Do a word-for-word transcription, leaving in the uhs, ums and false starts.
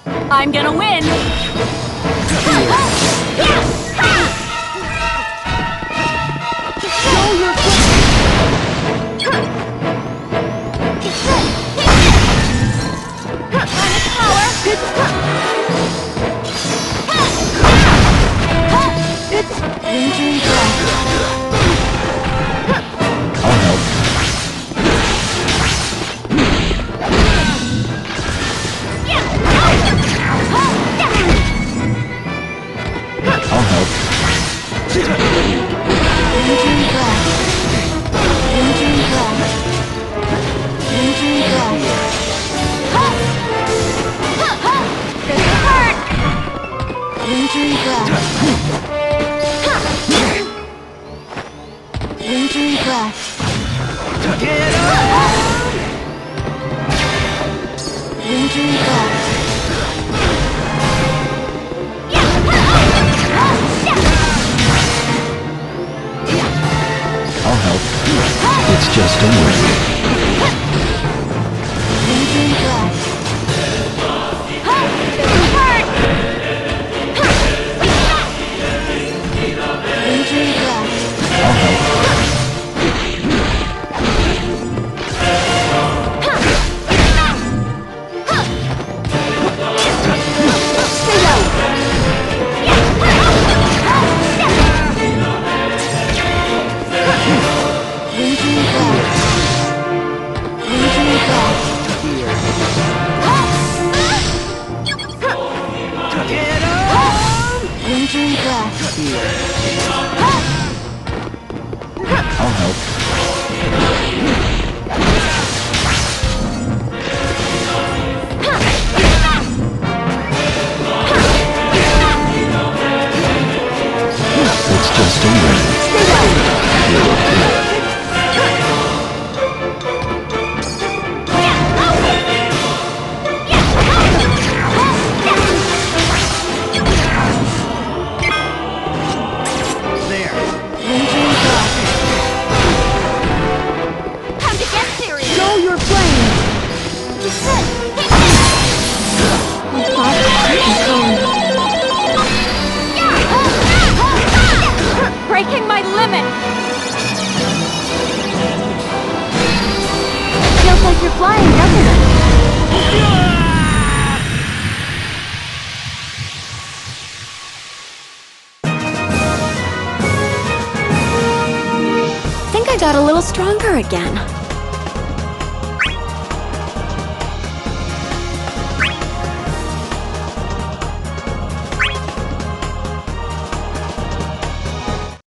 I'm gonna win! Lingering breath. Lingering breath. I'll help. It's just a word. Lingering breath. Lingering breath. I'll help. Stay low. Lingering breath. Lingering breath. Lingering breath. I'll help. It's just a word. Stay low. Lingering breath. Time to get serious! Show your flame. My thoughts are controlling. Breaking my limit! Feels like you're flying, doesn't it? I think I got a little stronger again.